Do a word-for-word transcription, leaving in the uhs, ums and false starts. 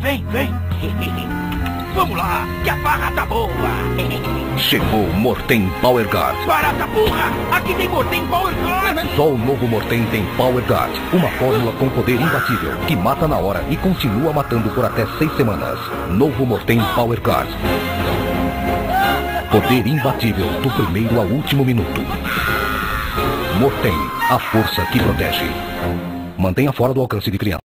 vem, vem. Vamos lá, que a farra tá boa. Chegou Mortem Power Guard. Barata burra, aqui tem Mortem Power Guard. Só o novo Mortem tem Power Guard. Uma fórmula com poder imbatível, que mata na hora e continua matando por até seis semanas. Novo Mortem Power Guard. Poder imbatível do primeiro ao último minuto. Mortem, a força que protege. Mantenha fora do alcance de criança.